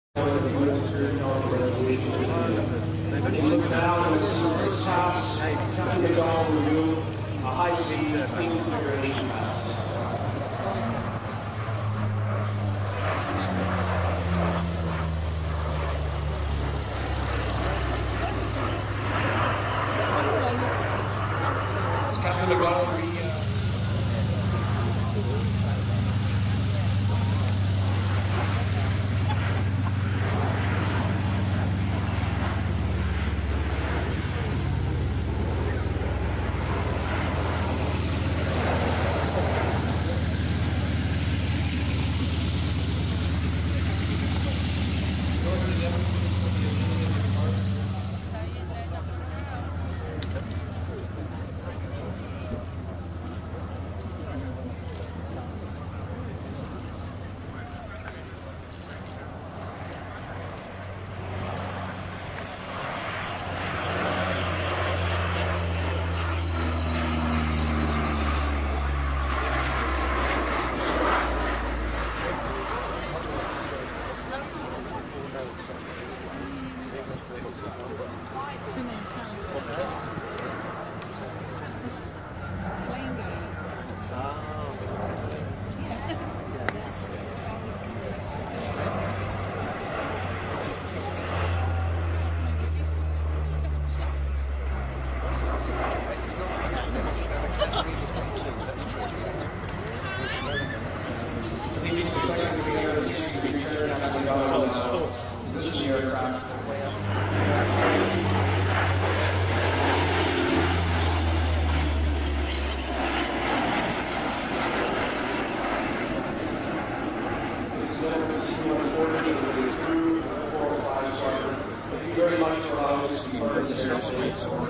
Look now to the first pass, Captain McDonald will remove a high-speed configuration pass. Captain McDonald. Very much for allowing us to convert this aerospace.